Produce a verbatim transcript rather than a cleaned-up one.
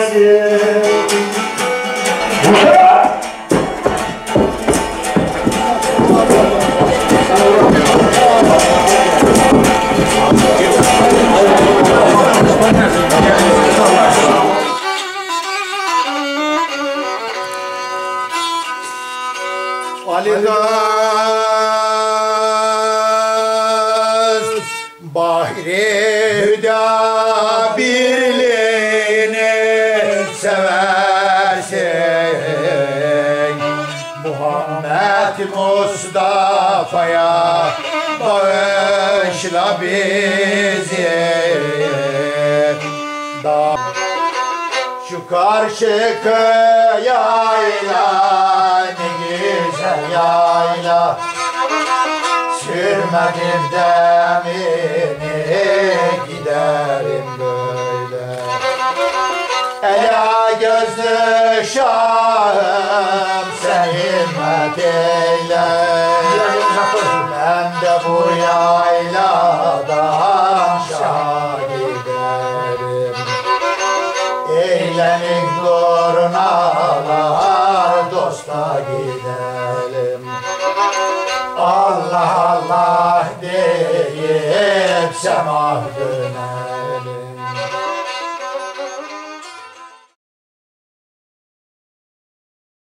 giderim. Ali Gaz Bahri Hüda birliğini seversin. Muhammed Mustafa'ya bağışla bizi. Da şu karşı yayla ne güzel yayla, sürmedim demini giderim böyle. Ela gözlü şahım sen himmet eyle, ben de bu yayladan şah giderim. Eğlenin durnalar dosta gidelim. Allah Allah deyip semah döner.